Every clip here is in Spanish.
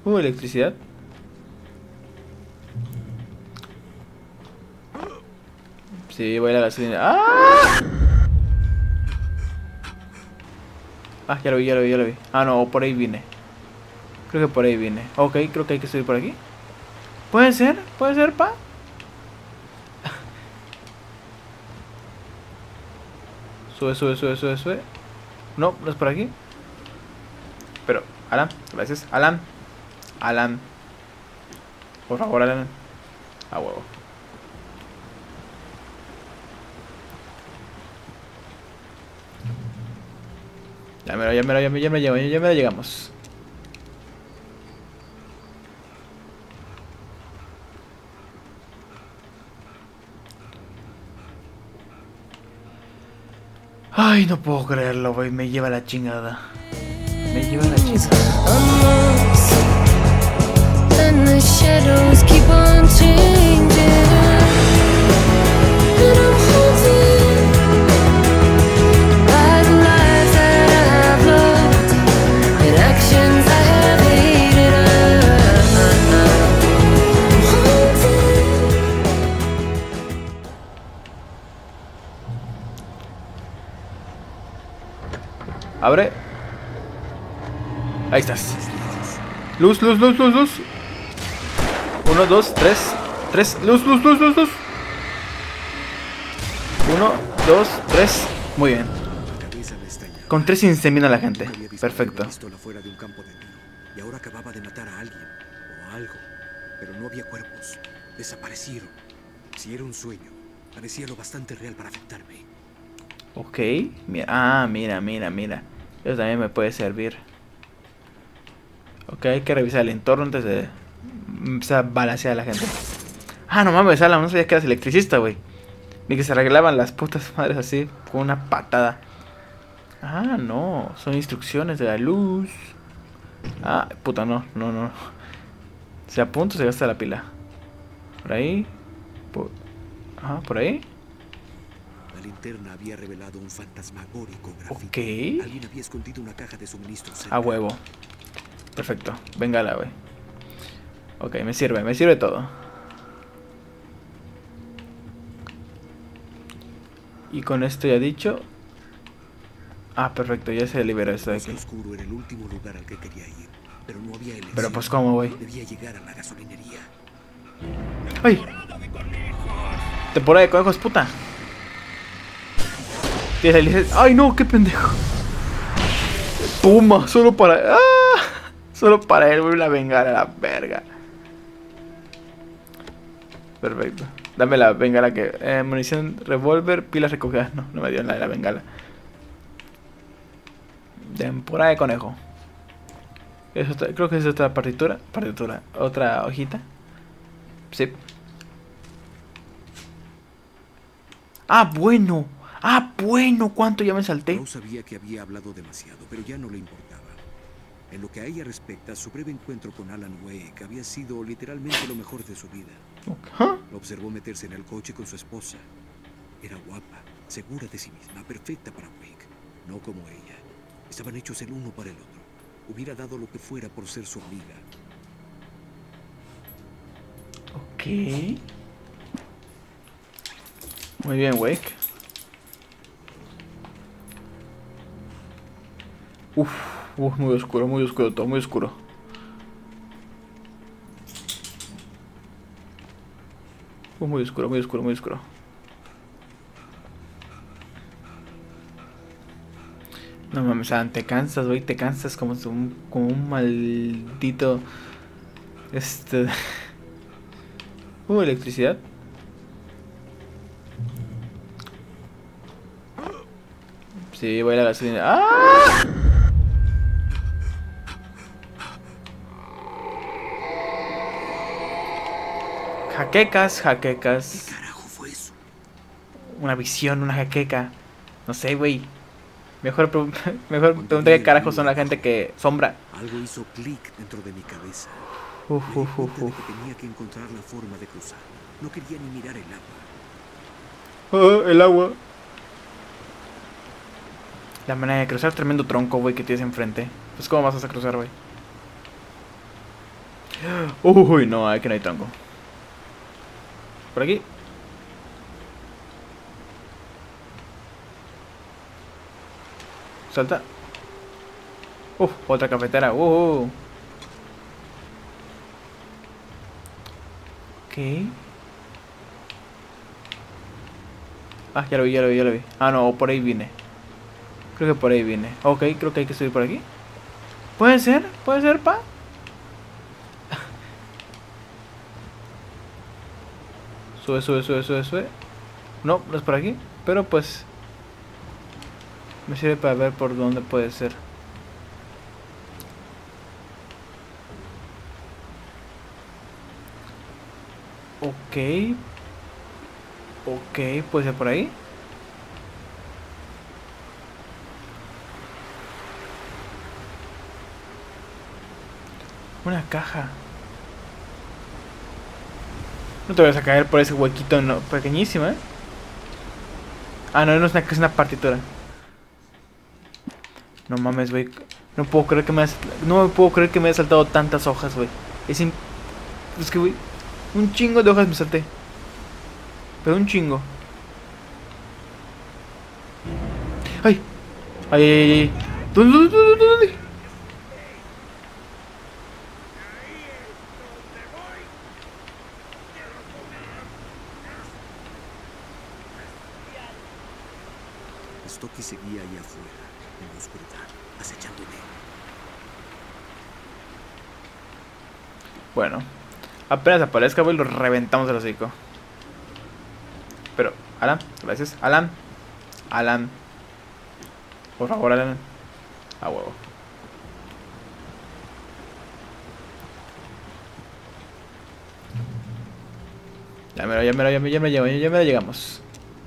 Electricidad. Sí, voy a la gasolina. ¡Ah! Ah, ya lo vi, ya lo vi, ya lo vi. Ah, no, por ahí vine. Creo que por ahí vine. Ok, creo que hay que subir por aquí. puede ser, pa. Sube, sube, sube, sube, sube. No, no es por aquí. Pero, Alan, gracias. Alan, Alan. Por favor, Alan. A huevo. Ya me lo llegamos. Ay, no puedo creerlo, güey. Me lleva la chingada. Me lleva la chingada. And the shadows keep on changing, and I'm haunted by the lives that I have loved and actions I have hated. I'm haunted. Abre. Ahí estás. Luz, luz, luz, luz, luz. 1, 2, 3. 3. Luz, luz, luz, luz, luz. 1, 2, 3. Muy bien. Con 3 insemina a la gente. Perfecto. Fuera de un campo de tiro, y ahora acababa de matar a alguien o algo, pero no había cuerpos. Desaparecieron. Si era un sueño, parecía lo bastante real para afectarme. Ok. Mira. Ah, mira, mira, mira. Eso también me puede servir. Ok, hay que revisar el entorno antes de empezar a balancear a la gente. Ah, no mames, Alan, no sabía que eras electricista, güey. Ni que se arreglaban las putas madres así, con una patada. Ah, no, son instrucciones de la luz. Ah, puta, no, no, no. Se apunta o se gasta la pila. Por ahí. Ajá, por ahí. La linterna había revelado un fantasmagórico grafito. Ok. Alguien había escondido una caja de suministros cerca. A huevo. Perfecto, véngala, güey. Ok, me sirve todo. Y con esto ya dicho. Ah, perfecto, ya se liberó esto de El aquí. oscuro era el último lugar al que quería ir, pero no había elección. Pero pues, ¿cómo, güey? Debía llegar a la gasolinería. ¡Ay! Temporada de conejos, puta. Tienes la licencia. ¡Ay, no! ¡Qué pendejo! Puma, solo para. ¡Ah! Solo para él, güey, la bengala, la verga. Perfecto. Dame la bengala que. Munición, revólver, pilas recogidas. No, no me dio la de la bengala. Temporada de conejo. Creo que es otra partitura. Otra hojita. Sí. Ah, bueno. Ah, bueno. ¿Cuánto ya me salté? No sabía que había hablado demasiado, pero ya no le importaba. En lo que a ella respecta, su breve encuentro con Alan Wake había sido literalmente lo mejor de su vida. ¿Ah? Lo observó meterse en el coche con su esposa. Era guapa, segura de sí misma, perfecta para Wake. No como ella. Estaban hechos el uno para el otro. Hubiera dado lo que fuera por ser su amiga. Ok. Muy bien, Wake. Uf, muy oscuro todo, muy oscuro. Muy oscuro, muy oscuro, muy oscuro. No mames, Alan, te cansas, güey, te cansas como un maldito. Electricidad. Sí, voy a la gasolina. ¡Ah! Jaquecas, jaquecas. ¿Qué carajo fue eso? Una visión, una jaqueca. No sé, güey. Mejor pregunta qué carajo son la gente que sombra. Algo hizo clic dentro de mi cabeza. Uf, Me di uf, uf, cuenta de uf. que tenía que encontrar la forma de cruzar. No quería ni mirar el agua. Ah, el agua. La manera de cruzar, tremendo tronco, güey, que tienes enfrente. Pues, ¿cómo vas a cruzar, güey? Uy, no, aquí no hay tronco. Por aquí. Salta. Otra cafetera. Ok. Ah, ya lo vi, ya lo vi, ya lo vi. Ah, no, por ahí vine. Creo que por ahí vine. Ok, creo que hay que subir por aquí. Puede ser, pa. Sube, sube, sube, sube, sube. No, no es por aquí. Pero pues me sirve para ver por dónde puede ser. Ok. Ok, puede ser por ahí. Una caja. No te vayas a caer por ese huequito no, pequeñísimo, ¿eh? Ah, no, no es una, es una partitura. No mames, güey. No puedo creer que no me puedo creer que me haya saltado tantas hojas, güey. Es que, güey, un chingo de hojas me salté. Pero un chingo. ¡Ay! ¡Ay, ay, ay! Ay. ¿Dónde? Stocky seguía ahí afuera, en la oscuridad, acechándome. Bueno, apenas aparezca, güey, lo reventamos el hocico. Pero, Alan, gracias. Alan. Por favor, Alan. A huevo. Ya me llegamos.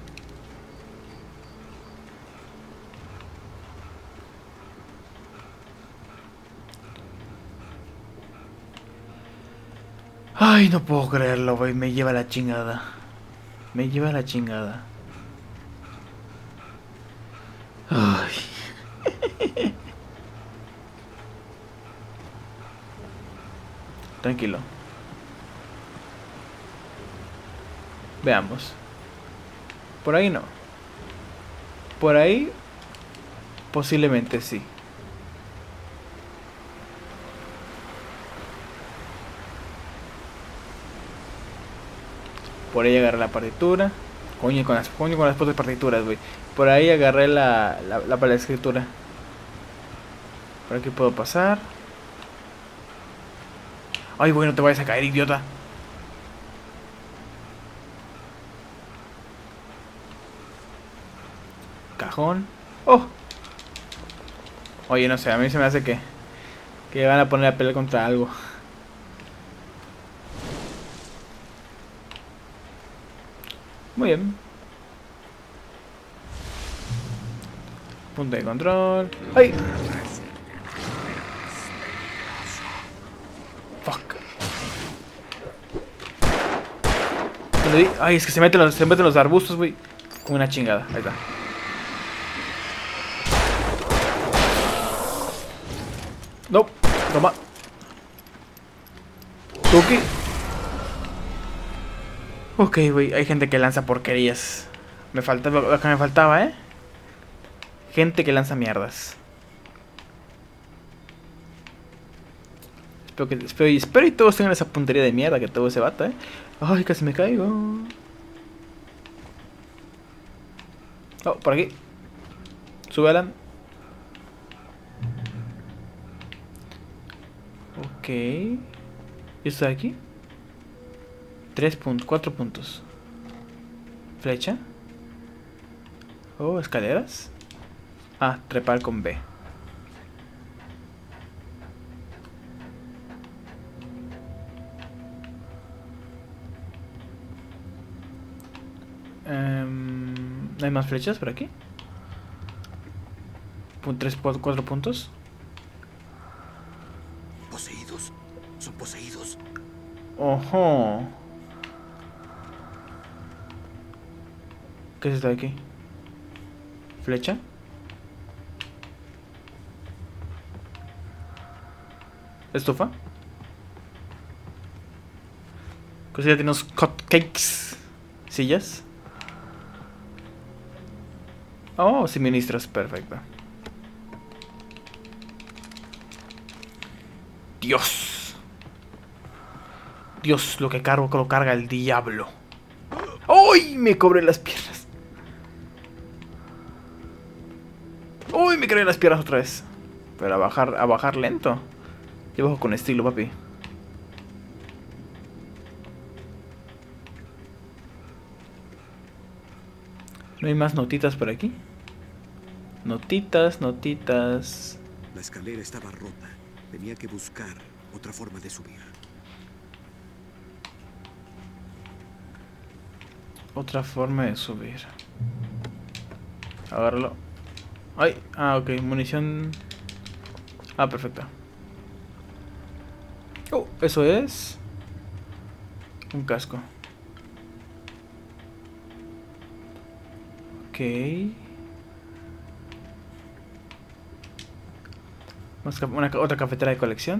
Ay, no puedo creerlo, güey. Me lleva la chingada. Me lleva la chingada. Ay. Tranquilo. Veamos. Por ahí no. Por ahí posiblemente sí. Por ahí agarré la partitura. Coño con las putas partituras, güey. Por ahí agarré la escritura. Por aquí puedo pasar. Ay, güey, no te vayas a caer, idiota. Cajón. Oh. Oye, no sé, a mí se me hace que van a poner a pelear contra algo. Muy bien. Punto de control. ¡Ay! Fuck. ¿Qué le di? Ay, es que se meten los arbustos, güey. Como una chingada. Ahí está. No. Toma. Tuki. Ok, güey. Hay gente que lanza porquerías. Me falta lo que me faltaba, ¿eh? Gente que lanza mierdas. Espero y todos tengan esa puntería de mierda que tuvo ese vato, ¿eh? Ay, casi me caigo. Oh, por aquí. Sube, Alan. Ok. ¿Y esto de aquí? 4 puntos. Flecha. Oh, escaleras. Ah, trepar con B. ¿No hay más flechas por aquí? 4 puntos. Poseídos. Son poseídos. Ojo. ¿Qué es esto de aquí? ¿Flecha? ¿Estufa? Cosilla tiene unos cupcakes. Sillas. Oh, suministros, perfecto. Dios. Dios, lo que cargo que lo carga el diablo. ¡Uy! Me cobré las piernas. ¡Uy! Me cobré las piernas otra vez. Pero a bajar lento. Yo bajo con estilo, papi. ¿No hay más notitas por aquí? Notitas, notitas. La escalera estaba rota. Tenía que buscar otra forma de subir. Otra forma de subir. Agárralo. Ay, ok, munición. Ah, perfecto. Oh, eso es un casco. Ok. Otra cafetera de colección.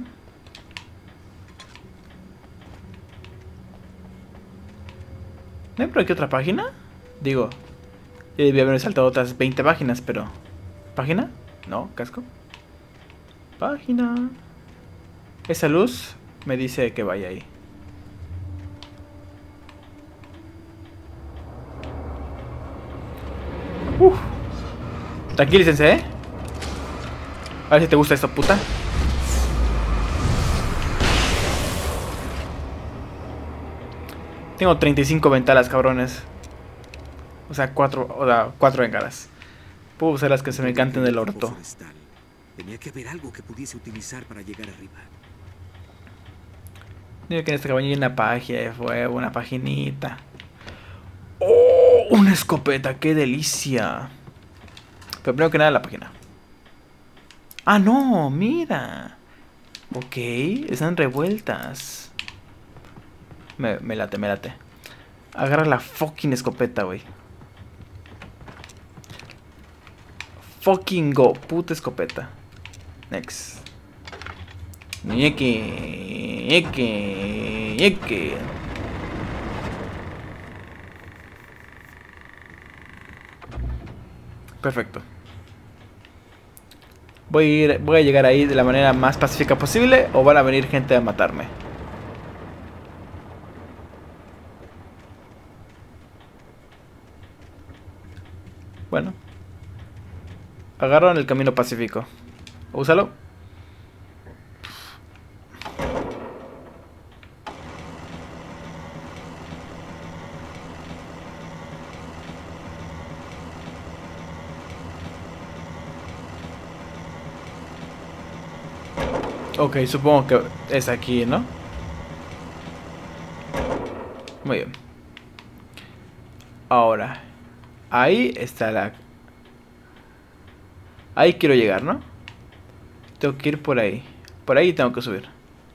¿No hay por aquí otra página? Digo, yo debía haber saltado otras 20 páginas, pero... ¿Página? No, casco. Página. Esa luz me dice que vaya ahí. Tranquilícense, ¿eh? A ver si te gusta esto, puta. Tengo 35 ventanas, cabrones. O sea, 4 bengalas. Puedo usar las que se me canten del orto. Tenía que haber algo que pudiese utilizar para llegar arriba. Digo que en esta cabaña hay una página de fuego, una paginita. ¡Oh! Una escopeta, qué delicia. Pero primero que nada la página. Ah, no, mira. Ok, están revueltas. Me late, me late. Agarra la fucking escopeta, güey. Fucking go, puta escopeta. Next. Ñeque. Perfecto. Voy a llegar ahí de la manera más pacífica posible, o van a venir gente a matarme. Bueno. Agarran el camino pacífico. Úsalo. Ok, supongo que es aquí, ¿no? Muy bien. Ahora, ahí está la... Ahí quiero llegar, ¿no? Tengo que ir por ahí. Por ahí tengo que subir.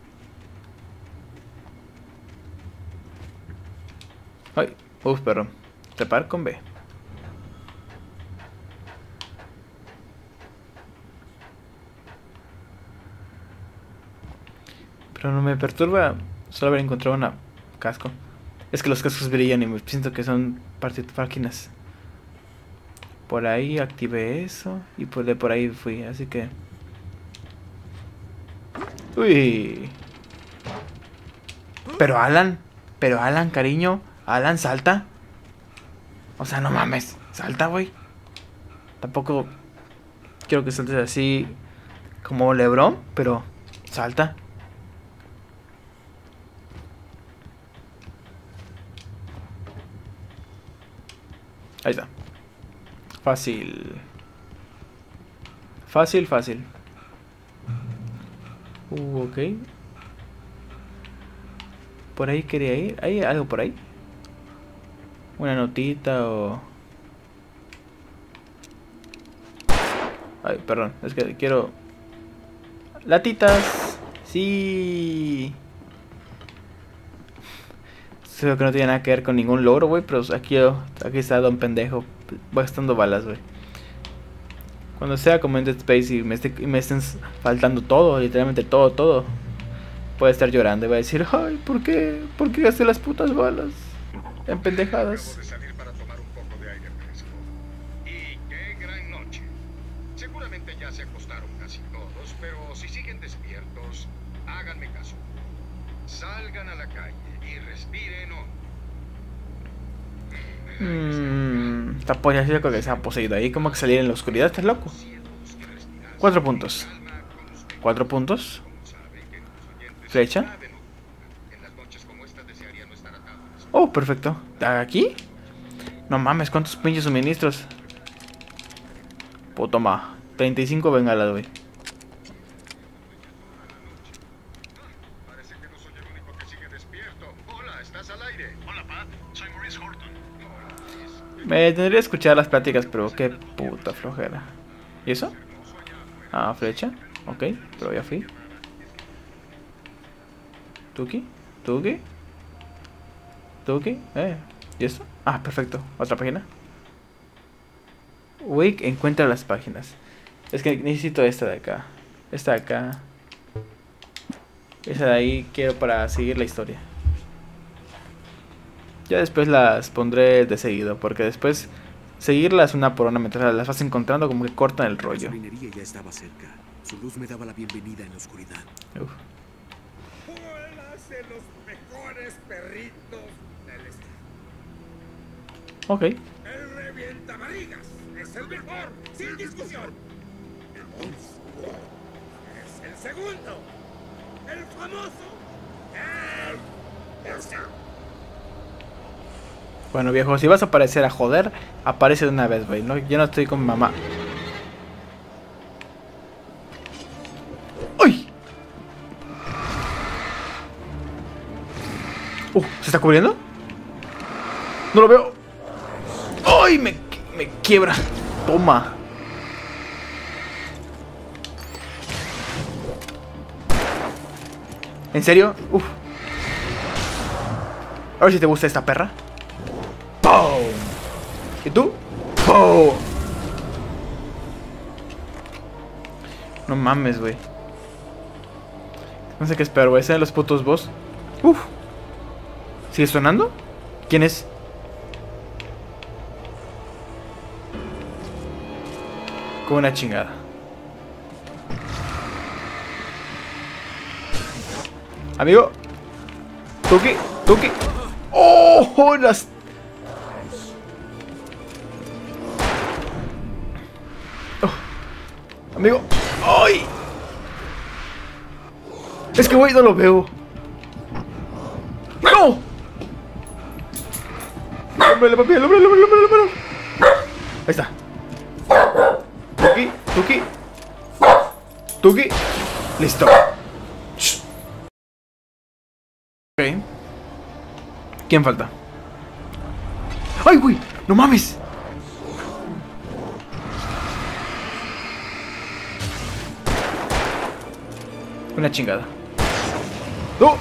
Ay, perdón. Trepar con B. Pero no me perturba solo haber encontrado una casco. Es que los cascos brillan y me siento que son máquinas. Por ahí activé eso y por ahí fui, así que... Uy. Pero Alan, cariño. Alan, salta. O sea, no mames. Salta, güey. Tampoco quiero que saltes así como LeBron, pero salta. Ahí está. Fácil. Fácil. Ok. Por ahí quería ir. ¿Hay algo por ahí? Una notita o... Ay, perdón. Es que quiero... Latitas. Sí. Creo que no tiene nada que ver con ningún logro, güey. Pero aquí está Don Pendejo gastando balas, güey. Cuando sea como en Dead Space y me estén faltando todo, literalmente todo, puede estar llorando y va a decir, ay, ¿por qué? ¿Por qué gasté las putas balas en pendejadas? Acabo de salir para tomar un poco de aire fresco. Y qué gran noche. Seguramente ya se acostaron casi todos, pero si siguen despiertos, háganme caso. Salgan a la calle y respiren hondo. Esta polla sí que se ha poseído ahí, como que salir en la oscuridad, ¿estás loco? 4 puntos. 4 puntos. Flecha. Oh, perfecto. ¿Aquí? No mames, ¿cuántos pinches suministros? Pues toma, 35 bengalas, güey. Parece que no soy el único que sigue despierto. Hola, ¿estás al aire? Hola, Pat. Soy Maurice Horton. Me tendría que escuchar las pláticas, pero qué puta flojera. ¿Y eso? Ah, flecha. Ok, pero ya fui. ¿Tuki? ¿Tuki? ¿Tuki? ¿Y esto? Ah, perfecto. Otra página. Wake encuentra las páginas. Es que necesito esta de acá. Esta de acá. Esa de ahí quiero para seguir la historia. Ya después las pondré de seguido, porque después seguirlas una por una mientras las vas encontrando como que cortan el La rollo. gasolinería ya estaba cerca. Su luz me daba la bienvenida en la oscuridad. Uf. Hola, de los mejores perritos del estado. Ok. El revientabarrigas es el mejor, sin discusión. El monstruo es el segundo. El famoso. El tercero. Bueno, viejo, si vas a aparecer a joder, aparece de una vez, güey. No, yo no estoy con mi mamá. ¡Uy! ¿Se está cubriendo? No lo veo. ¡Ay! Me quiebra. Toma. ¿En serio? Uf. A ver si te gusta esta perra. ¡Pum! ¿Y tú? ¡Pum! No mames, güey. No sé qué espero, güey. ¿Ese de los putos boss? Uf. ¿Sigue sonando? ¿Quién es? Como una chingada. Amigo. Tuki, Tuki. ¡Oh! Las... Oh. Amigo. ¡Ay! Es que, güey, no lo veo. ¡No! ¡Hombre, papi! ¡El hombre! Ahí está. Tuki, Tuki. Tuki. Listo. Shh. Ok. ¿Quién falta? ¡Ay, güey! ¡No mames! Una chingada. ¡No!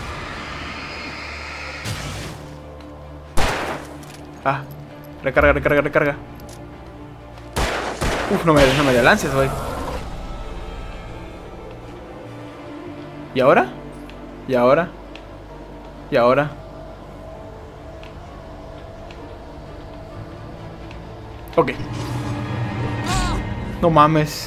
Ah, recarga, recarga, recarga. Uf, no me lances, güey. ¿Y ahora? ¿Y ahora? ¿Y ahora? Ok. No mames.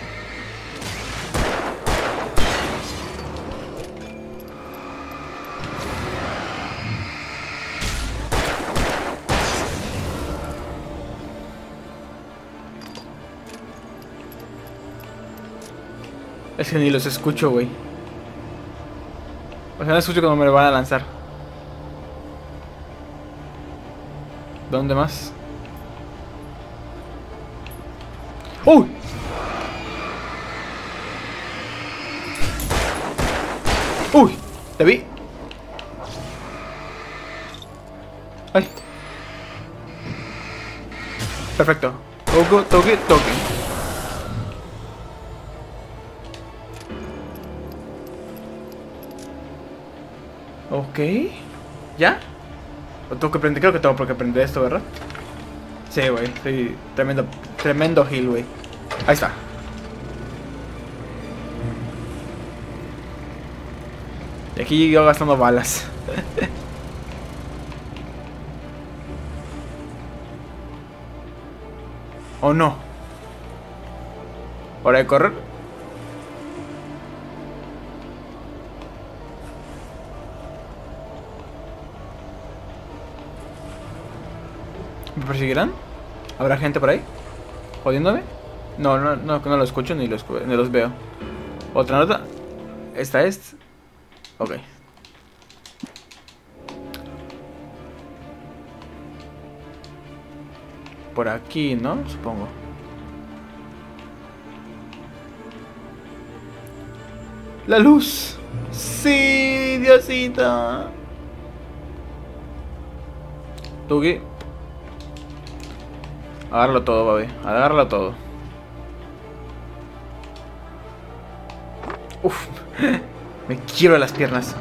Es que ni los escucho, güey. O sea, no escucho cuando me lo van a lanzar. ¿Dónde más? ¡Uy! ¡Uy! ¿Te vi? ¡Ay! Perfecto. Toque, toque, toque. Ok. ¿Ya? ¿O tengo que aprender? Creo que tengo que aprender esto, ¿verdad? Sí, güey. Soy tremendo, tremendo heal, güey. Ahí está. Y aquí yo gastando balas. ¿O no? ¿Hora de correr? ¿Me perseguirán? ¿Habrá gente por ahí? ¿Jodiéndome? No, no lo escucho ni los veo. ¿Otra nota? ¿Esta es? Ok. Por aquí, ¿no? Supongo. ¡La luz! ¡Sí, Diosito! Tugi. Agárralo todo, baby. Agárralo todo. Uf. Me quiero las piernas.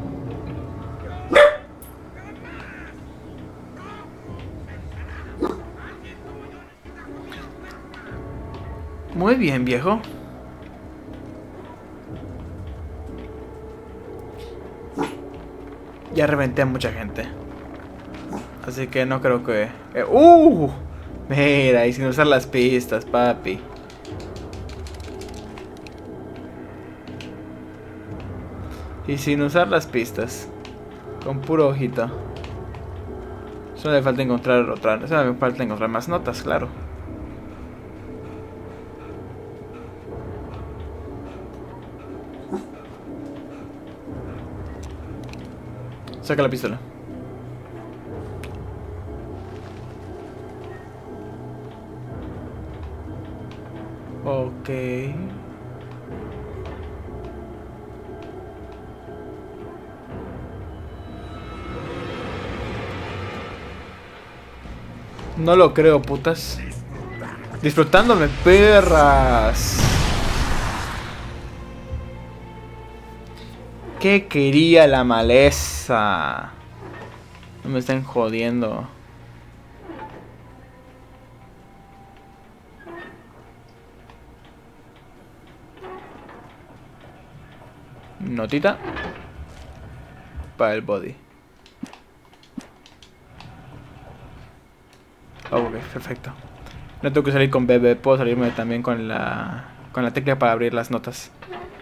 Muy bien, viejo. Ya reventé a mucha gente. Así que no creo que... Mira, y sin usar las pistas, papi. Y sin usar las pistas. Con puro ojito. Solo le falta encontrar otra... Solo me falta encontrar más notas, claro. Saca la pistola. Ok. No lo creo, putas. Disfrutándome, perras. ¿Qué quería la maleza? No me están jodiendo. Notita para el body. Ok, perfecto. No tengo que salir con BB, puedo salirme también con la tecla para abrir las notas.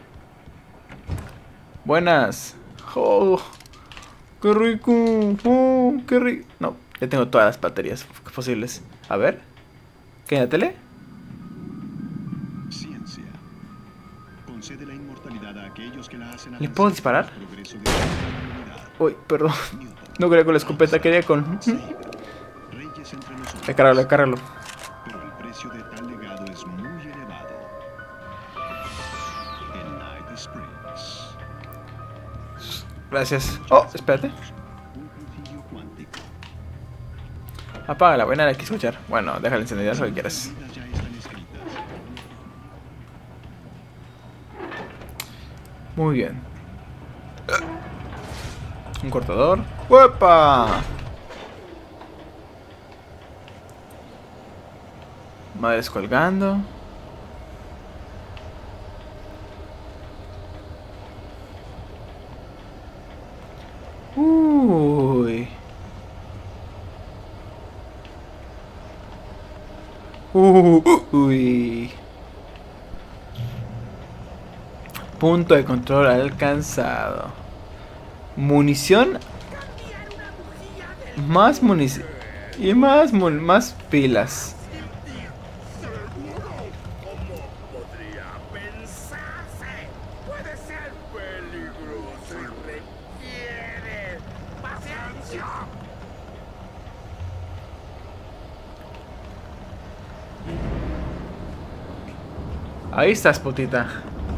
Buenas. Oh, qué rico. Oh, qué rico. No, ya tengo todas las baterías posibles. A ver. ¿Qué hay en la tele? Ciencia. Concede la inmortalidad a aquellos que la hacen. ¿Le puedo disparar? Uy, perdón. No quería con la escopeta, quería con... Recárgalo. Pero el precio de tal legado es muy elevado. En Night Springs. Gracias. Oh, espérate. Un principio cuántico. Apaga la buena, la quiso escuchar. Bueno, déjala encendida, lo que quieras. Las ya están escritas. Muy bien. Un cortador. ¡Uepa! Madres colgando. Uy. Uy. Punto de control alcanzado. Munición. Más munición. Y más pilas. Podría pensarse. Puede ser peligroso y requiere paciencia. Ahí estás, putita.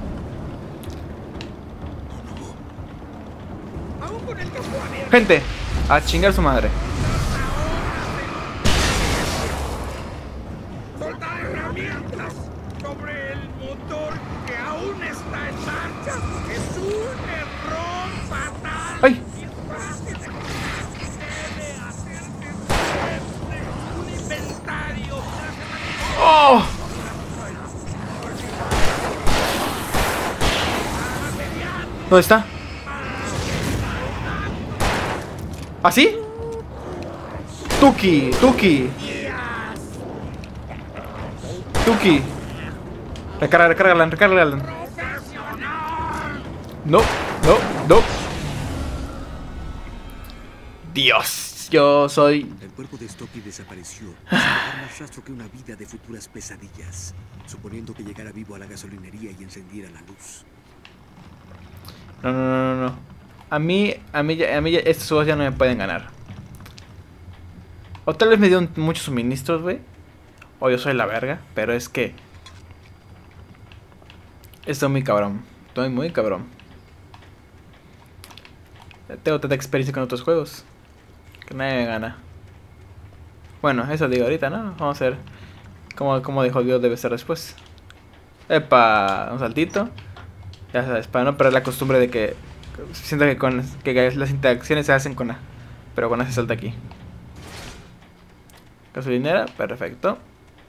Aún con el campo abierto. Gente, a chingar su madre. Soltar herramientas sobre el motor que aún está en marcha. Es un error fatal. ¡Ay! Debe hacerse un inventario. ¡Oh! ¿Dónde está? ¿Así? Tuki, Tuki. Tuki. Recárgala. No. Dios, yo soy... El cuerpo de Stocky desapareció sin dejar más rastro que una vida de futuras pesadillas, suponiendo que llegara vivo a la gasolinería y encendiera la luz. No. A mí ya estos juegos ya no me pueden ganar. O tal vez me dieron muchos suministros, güey. O yo soy la verga, pero es que... Estoy muy cabrón. Estoy muy cabrón. Tengo tanta experiencia con otros juegos que nadie me gana. Bueno, eso digo ahorita, ¿no? Vamos a ver cómo de jodido debe ser después. Epa, un saltito. Ya sabes, para no perder la costumbre de que... Siento que las interacciones se hacen con A. Pero con A se salta aquí. Gasolinera, perfecto.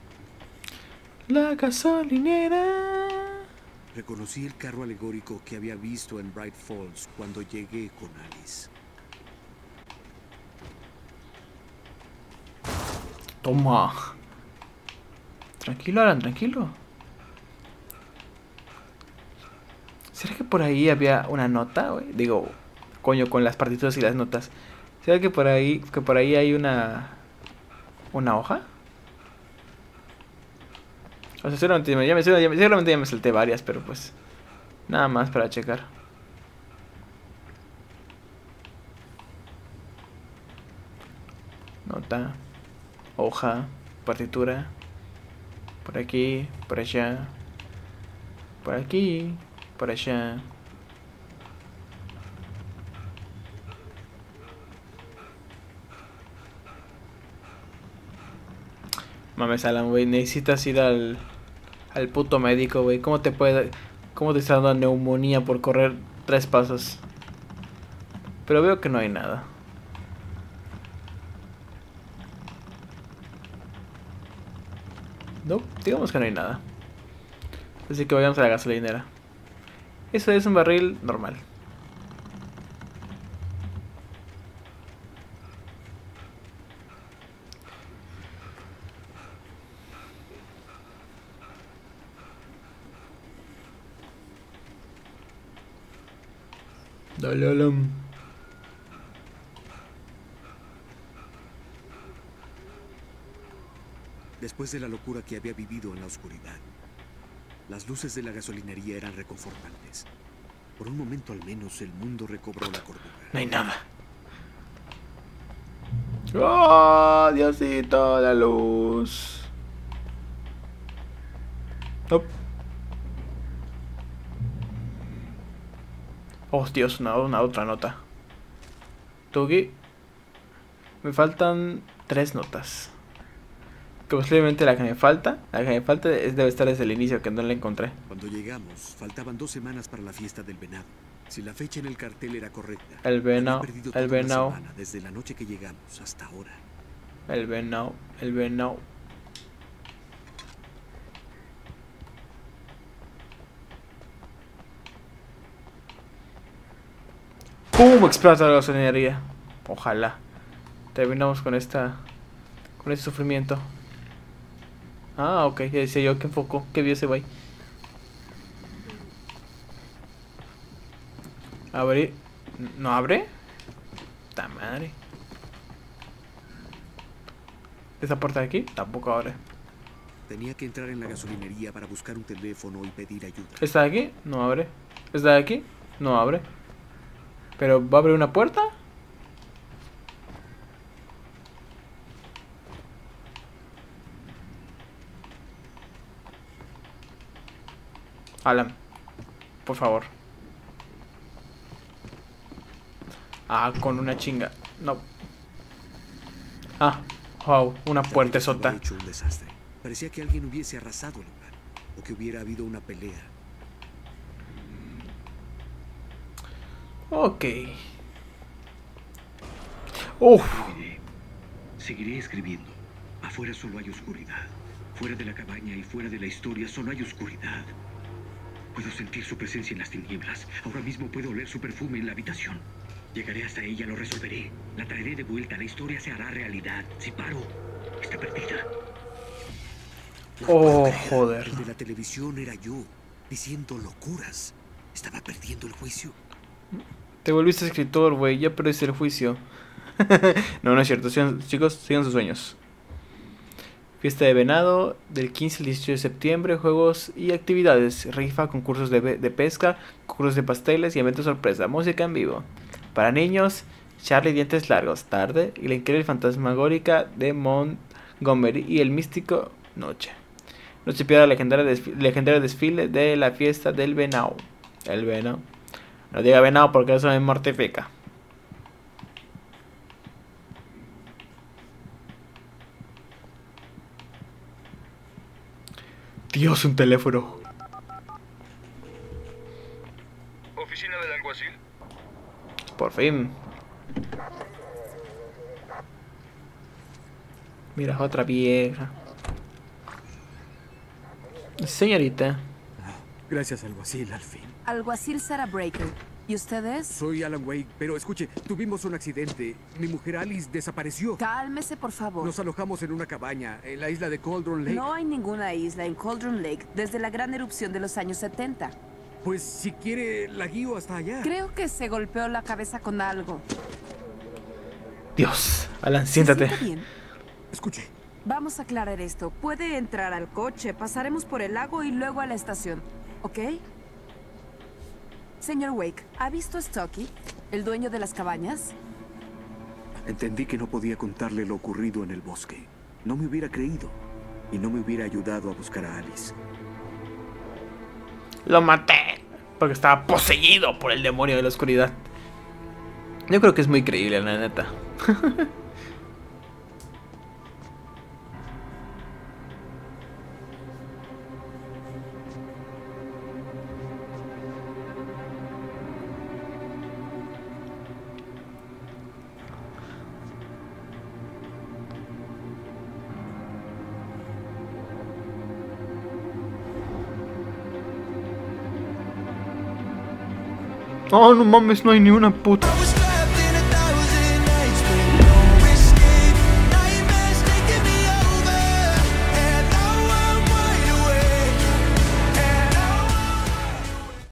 La gasolinera. Reconocí el carro alegórico que había visto en Bright Falls cuando llegué con Alice. Toma. Tranquilo, Alan, tranquilo. ¿Será que por ahí había una nota, güey? Digo, coño, con las partituras y las notas. ¿Será que por ahí hay una hoja? O sea, seguramente ya me salté varias, pero pues... Nada más para checar. Nota. Hoja. Partitura. Por aquí. Por allá. Por aquí. Por allá. Mames, Alan, güey. Necesitas ir al puto médico, güey. ¿Cómo te está dando neumonía por correr 3 pasos? Pero veo que no hay nada. No, digamos que no hay nada. Así que vayamos a la gasolinera. Eso es un barril normal. Dale, Alan. Después de la locura que había vivido en la oscuridad, las luces de la gasolinería eran reconfortantes. Por un momento al menos el mundo recobró la cordura. No hay nada. ¡Oh, Diosito, la luz! Nope. Oh, Dios, una otra nota. Tugi. Me faltan 3 notas. Que posiblemente la que me falta debe estar desde el inicio, que no la encontré. Cuando llegamos, faltaban 2 semanas para la fiesta del venado. Si la fecha en el cartel era correcta, El venado, había perdido el toda una venado. semana desde la noche que llegamos hasta ahora. El venado, el venado. ¡Pum! Explota la gasolinería. Ojalá. Terminamos con este sufrimiento. Ah, ok, ya decía yo que enfocó, que vio ese güey. Abrir. ¿No abre? ¡Ta madre! ¿Esa puerta de aquí? Tampoco abre. Tenía que entrar en la gasolinería para buscar un teléfono y pedir ayuda. ¿Esta de aquí? No abre. ¿Esta de aquí? No abre. ¿Pero va a abrir una puerta? Alan, por favor. Ah, con una chinga. No. Ah, wow, una puerta Había sota. hecho un desastre. Parecía que alguien hubiese arrasado el lugar o que hubiera habido una pelea. Ok. Uf. Seguiré escribiendo. Afuera solo hay oscuridad. Fuera de la cabaña y fuera de la historia solo hay oscuridad. Puedo sentir su presencia en las tinieblas. Ahora mismo puedo oler su perfume en la habitación. Llegaré hasta ella, lo resolveré. La traeré de vuelta, la historia se hará realidad. Si paro, está perdida. Oh, joder. El de la televisión era yo, diciendo locuras. ¿Estaba perdiendo el juicio? Te volviste escritor, güey. Ya perdiste el juicio. No, no es cierto. Chicos, sigan sus sueños. Fiesta de venado del 15 al 18 de septiembre. Juegos y actividades. Rifa, concursos de pesca, concursos de pasteles y eventos sorpresa. Música en vivo. Para niños, Charlie Dientes Largos, tarde. Y la increíble fantasmagórica de Montgomery y el místico Noche. No se pierda el legendario desfile de la fiesta del venado. El venado. No diga venado porque eso me mortifica. Dios, un teléfono. Oficina del alguacil. Por fin. Mira, otra vieja. Señorita. Gracias, alguacil, al fin. Alguacil Sarah Breaker. ¿Y ustedes? Soy Alan Wake, pero escuche, tuvimos un accidente. Mi mujer Alice desapareció. Cálmese, por favor. Nos alojamos en una cabaña en la isla de Cauldron Lake. No hay ninguna isla en Cauldron Lake desde la gran erupción de los años 70. Pues si quiere, la guío hasta allá. Creo que se golpeó la cabeza con algo. Dios. Alan, ¿Se siéntate. siente bien? Escuche, Vamos a aclarar esto. Puede entrar al coche, pasaremos por el lago y luego a la estación. ¿Ok? Señor Wake, ¿ha visto a Stocky, el dueño de las cabañas? entendí que no podía contarle lo ocurrido en el bosque. No me hubiera creído y no me hubiera ayudado a buscar a Alice. Lo maté. Porque estaba poseído por el demonio de la oscuridad. Yo creo que es muy creíble, la neta. Oh, no mames, no hay ni una puta.